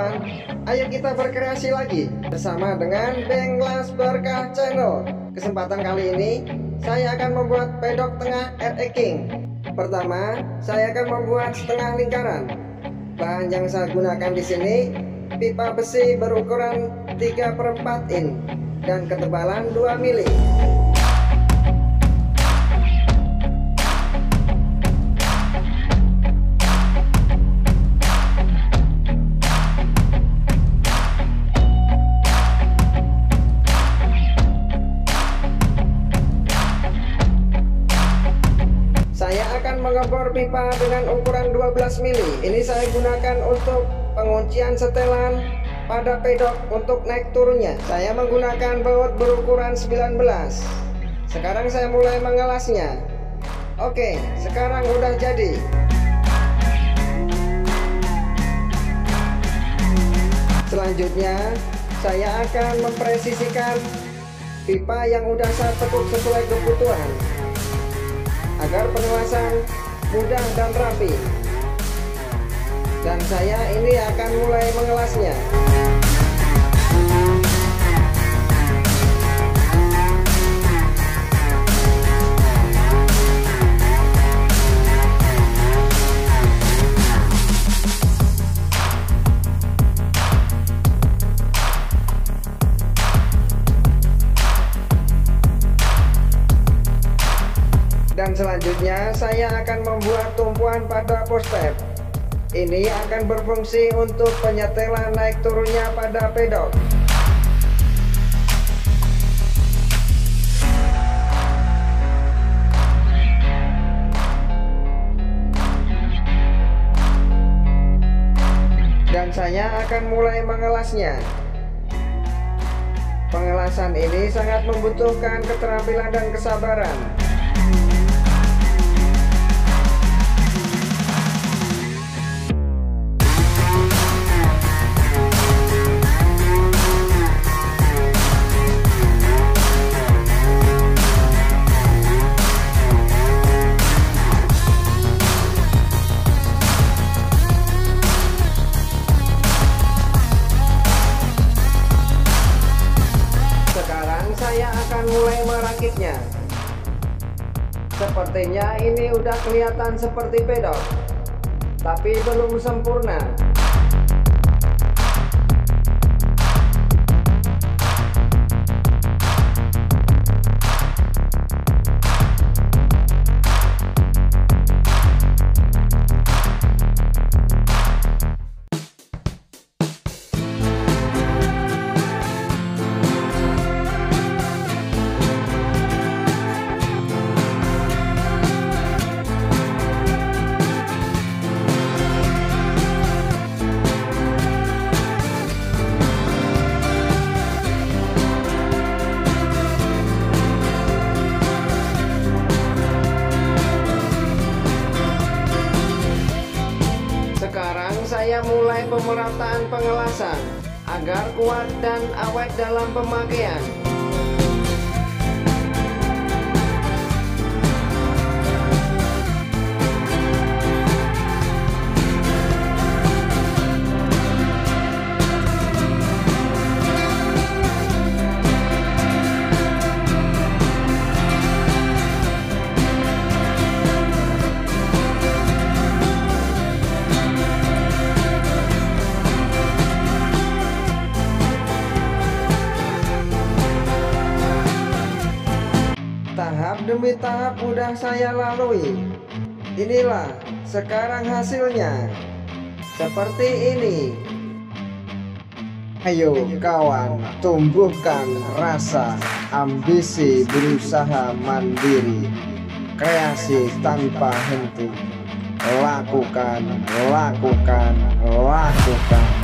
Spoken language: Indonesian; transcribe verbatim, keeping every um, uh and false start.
kawan, ayo kita berkreasi lagi bersama dengan Benglas Berkah Channel. Kesempatan kali ini saya akan membuat pedok tengah R E King. Pertama, saya akan membuat setengah lingkaran. Bahan yang saya gunakan di sini pipa besi berukuran tiga per empat in dan ketebalan dua mili. Saya akan mengebor pipa dengan ukuran dua belas mili. Ini saya gunakan untuk penguncian setelan pada pedok untuk naik turunnya. Saya menggunakan baut berukuran sembilan belas. Sekarang saya mulai mengelasnya. Oke, sekarang udah jadi. Selanjutnya saya akan mempresisikan pipa yang udah saya tekuk sesuai kebutuhan agar pengelasan mudah dan rapi. Dan saya ini akan mulai mengelasnya. Dan selanjutnya saya akan membuat tumpuan pada postep. Ini akan berfungsi untuk penyetelan naik turunnya pada pedok. Dan saya akan mulai mengelasnya. Pengelasan ini sangat membutuhkan keterampilan dan kesabaran. Saya akan mulai merakitnya. Sepertinya ini udah kelihatan seperti pedok, tapi belum sempurna. Sekarang saya mulai pemerataan pengelasan agar kuat dan awet dalam pemakaian. Tahap demi tahap udah saya lalui. Inilah sekarang hasilnya. Seperti ini. Ayo kawan, tumbuhkan rasa ambisi berusaha mandiri. Kreasi tanpa henti. Lakukan, lakukan, lakukan.